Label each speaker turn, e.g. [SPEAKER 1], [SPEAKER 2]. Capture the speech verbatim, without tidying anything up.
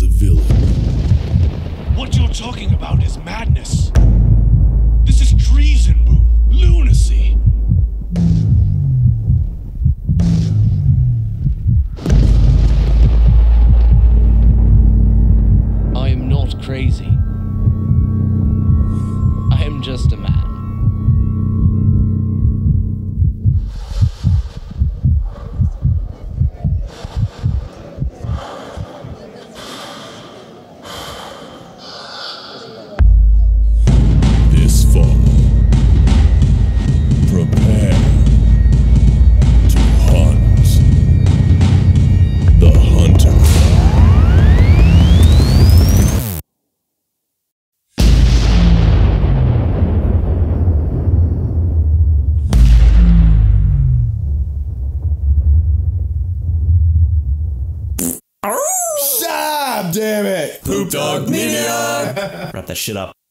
[SPEAKER 1] a villain.
[SPEAKER 2] What you're talking about is madness. This is treason, Boone. Lunacy.
[SPEAKER 3] I am not crazy. I am just a man.
[SPEAKER 1] This fall, prepare to hunt the hunter.
[SPEAKER 4] Stop, damn it!
[SPEAKER 1] Poop Dog Media!
[SPEAKER 5] Wrap that shit up.